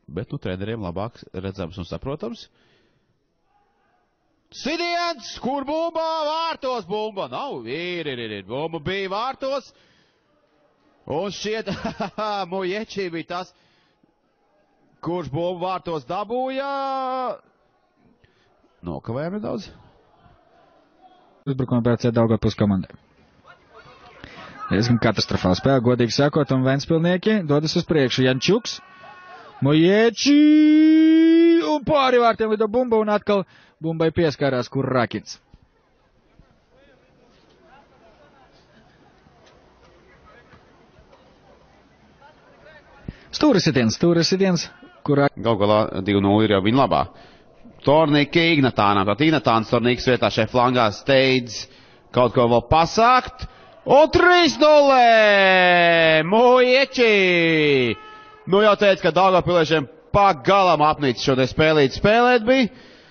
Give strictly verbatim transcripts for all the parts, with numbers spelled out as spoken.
bet nu treneriem labāk redzams un saprotams. Sidiens, kur bumba, vārtos bumba, nav, ir, ir, ir, bumba bija vārtos, un šķiet, Muječi bija tas, kurš bumbu vārtos dabūja, nokavējām nedaudz. Uzbrukuma pēc Daugavpils komandai. Diezgan katastrofāla spēle, godīgi sakot, un Ventspilnieki dodas uz priekšu. Jančuks, Muječi, un pāri vārtiem lido bumba, un atkal bumbai pieskārās Kurrakins. Stūris sitiens, stūris sitiens, kurā... Gal galā divi nulle ir jau viņa labā. Tornīki Ignatānam, tad Ignatāns Tornīks vietā šeit flangā steidz kaut ko vēl pasākt. Un trīs nulle! Muječi! Nu jau teica, ka Daugavpiliešiem pagalam apnīcis šodien spēlīt spēlēt bija.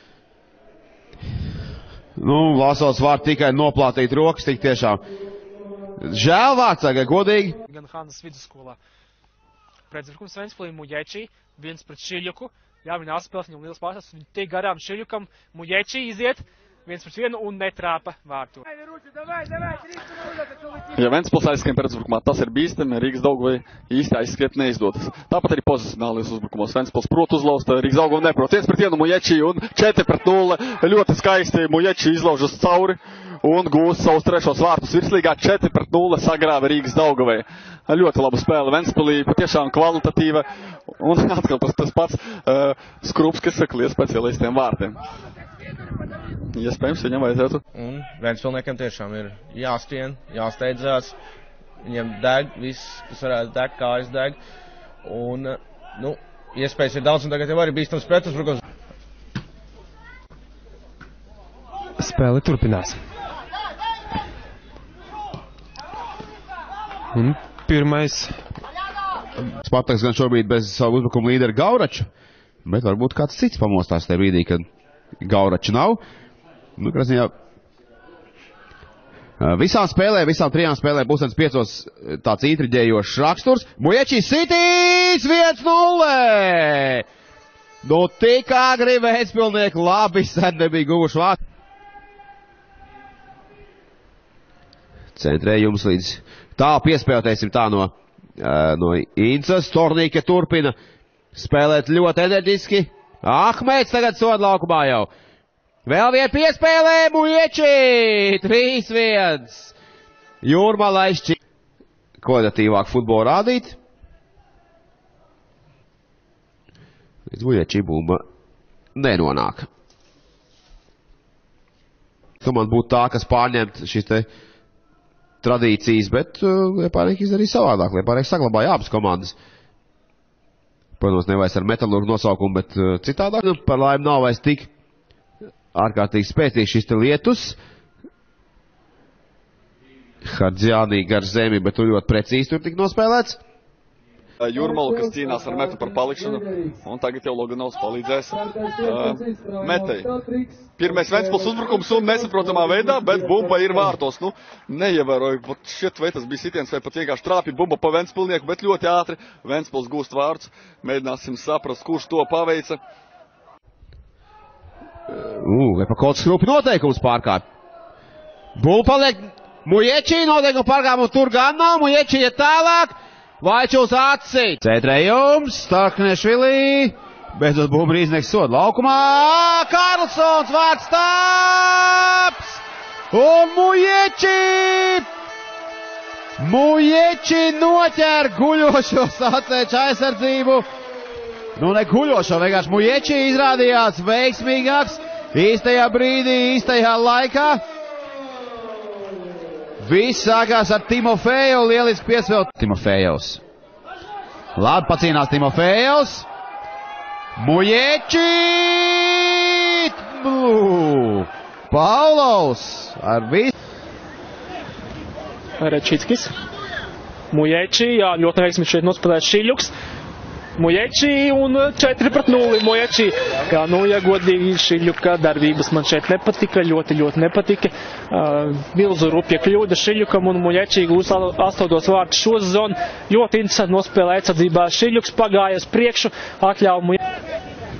Nu, Lasovs var tikai noplātīt rokas, tik tiešām. Žēl vārds, tagad godīgi. Gan Hanzas vidusskolā. Pretuzbrukums Ventspilī Muječi, viens pret Šiļuku. Jā, viņa atspēles, viņam liels pārstāvs, viņi tiek garām Šiļukam, Muječi iziet, viens pret vienu un netrāpa vārtu. Ja Ventspils aizskrien pretuzbrukumā, tas ir bīstami, Rīgas Daugavai īsti aizskriet neizdodas. Tāpat arī pozicionālajos uzbrukumos Ventspils prot uzlauzt, Rīgas Daugava neprot. viens pret vienu Muječi un četri pret nulle. Ļoti skaisti Muječi izlaužas cauri un gūs savus trešos vārtus virslīgā. četri pret nulle sagrāva Rīgas Daugavai. Ļoti laba spēle Ventspilī, patiešām kvalitatīva. Un atkal tas pats uh, Skrups, kas saklies pēc ielaistiem vārtiem. Iespējams, viņam vajadzētu. Un Ventspilniekiem tiešām ir jāskrien, jāsteidzās. Viņiem deg, viss, kas varētu deg, kājas deg. Un, nu, iespējas ir daudz, un tagad jau arī bīstams pretuzbrukums. Spēle turpinās. Un pirmais. Spartaks gan šobrīd bez savu uzbrukumu līderu Gauraču, bet varbūt kāds cits pamostās tajā brīdī, kad Gauraču nav. Nu, krasņā, visām spēlēm, visām trijām spēlēm būs piecos tāds intriģējošs raksturs. Muječi sitīs viens nulle! Nu, tik agri Ventspilnieki labi sen nebija guvuši vārtu. Centrējums līdz tā piespēlēsim tā no, no Incas. Tornīke turpina spēlēt ļoti enerģiski. Ahmeds tagad soda laukumā jau. Vēl vien piespēlē Muječi! trīs viens. Jūrmalai šķiet kvalitatīvāk futbolu rādīt. Līdz Muječi bumba nenonāk. Komanda būtu tā, kas pārņemt šis te tradīcijas, bet uh, Liepājnieki izdarīja savādāk. Liepājnieki saglabāja abas komandas. Protams, nevairs ar Metalurgu nosaukumu, bet uh, citādāk. Par laimi nav vairs tik ārkārtīgi spēcīgs šis te lietus. Hardzjānī gar zemi, bet tu ļoti precīzi tur tik nospēlēts. Jūrmalu, kas cīnās ar metu par palikšanu, un tagad jau Loganovs palīdzēs uh, metei. Pirmais Ventspils uzbrukums un nesaprotamā veidā, bet bumba ir vārtos. Nu, neievēroju, šķiet, vai tas bija sitiens, vai pat vienkārši trāpi bumba pa Ventspilnieku, bet ļoti ātri Ventspils gūst vārds. Mēģināsim saprast, kurš to paveica. Uh, vai pa kaut skrupi noteikums pārkāp. Bumba paliek Muječi, noteikumu pārkāp, un tur gan nav, Muječi ir tālāk. Vaičuls atsīt. Centrējums, Starknešvilī. Beidzot bumba iznieks sodu laukumā. Karlsons vārds taps. Un Muječi. Muječi noķer guļošo sacēču aizsardzību. Nu, ne guļošo, vienkārši Muječi izrādījās veiksmīgāks. Īstajā brīdī, īstajā laikā. Viss sākās ar Timofeju, lieliski piesvēl Timofejovs. Labi pacīnās Timofejovs. Muječi! Paulovs ar visu. Rečitskis. Muječi, jā, ļoti neveiksmi šeit nospēlēt Šiļuks. Muječi un četri pret nulli Muječi. Jā, nu, ja godīgi Šiļuka darbības man šeit nepatika, ļoti, ļoti nepatika. Uh, milzu rupja kļūda Šiļukam un Muječi gūs astotos vārtus šo sezonu. Ļoti interesanti nospēlē aizsardzībā. Šiļuks pagāja uz priekšu, atļauj Muječi.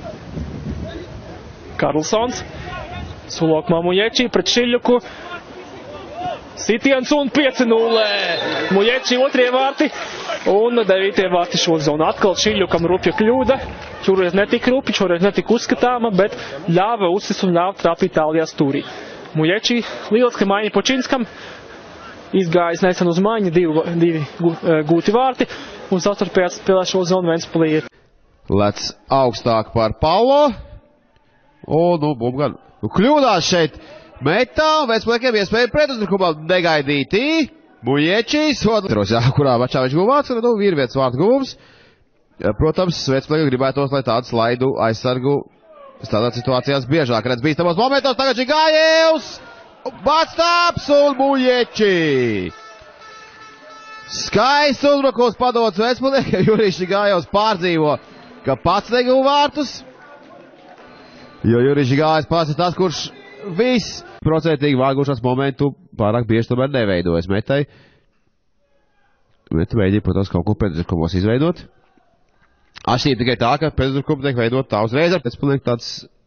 Karlsons. Sulokumā Muječi pret Šiļuku. Sitiens un pieci nulle. Muječi otrie vārti un devītie vārti šo zonu. Atkal Šiļukam rupja kļūda. Šoreiz netika rupi, šoreiz netika uzskatāma, bet ļāva uzsis un ļāva trāpīt tālajā stūrī. Muječi lieliski maiņa Počinskam. Izgājis nesen uz maiņu, divi, divi gūti vārti. Un sastarpējās spēlē šo zonu Ventspilī. Lec augstāk par Paulo. O, nu, bum gan. Nu, kļūdās šeit. Metā, Ventspiliekiem iespēja pretuzbrukumā negaidītī. Muječi, sodros, jā, kurā mačā viņš guva vārds, nu, ir viens vārds guvums. Protams, Ventspiliekiem gribētos, lai tādu slaidu aizsargu tādās situācijās biežāk redz bīstamos momentos. Tagad Žigājevs, batstāps un Muječi. Skaists uzbrukums padots Ventspiliekiem, Jurijs Žigājevs pārdzīvo, ka pats neguva vārtus. Jo Jurijs Žigājevs pats ir tas, kurš viss procentīgi vāgušās momentu pārāk bieži tomēr neveidojas Metai. Meta mēģina, protams, kaut ko pretuzbrukumos izveidot. Atšķirība tikai tā, ka pretuzbrukumi tiek veidot tā uzreiz. Tas paliek tāds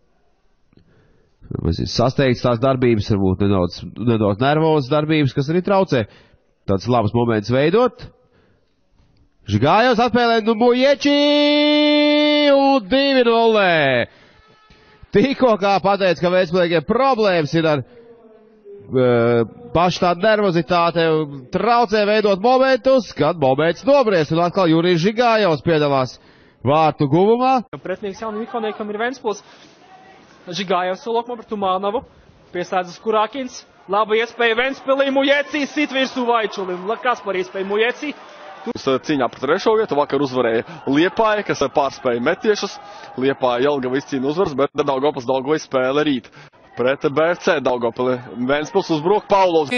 sasteigts tās darbības, varbūt nedaudz, nedaudz nervozas darbības, kas arī traucē tāds labs moments veidot. Žigājevs atpēlē nu Muječi un divi nulle. Tikko kā pateica, ka Ventspiliekiem problēmas ir ar uh, pašu tādu nervozitāti, traucē veidot momentus, kad moments nobries, un atkal Jurijs Žigājevs piedalās vārtu guvumā. Pretinieks Jaunam Ihoniekam ir Ventspils. Žigājevs solokumā pret Umānovu. Piesēdzas Kurākins. Laba iespēja Ventspilī, Muječi sit virsū Vaičulim. Kas par iespēju Muječi? Cīņā par trešo vietu vakar uzvarēja Liepāja, kas pārspēja metiešus. Liepāja Jelgava izcīna uzvaras, bet Daugavpils Daugavai spēle rīt. Pret B F C Daugavpili Ventspils uzbruk Paulovs.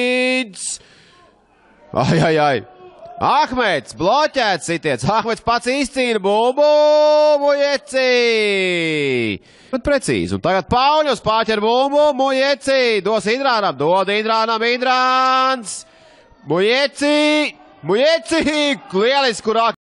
Ai, ai, ai. Ahmets, bloķēts sitiens. Ahmets pats izcīna bumbu, Muječi. Bet precīzi. Un tagad Pauļus pārķer bumbu, Muječi. Dos Indrānam, dod Indrānam, Indrāns. Muječi. Muječi, lieliski, kurā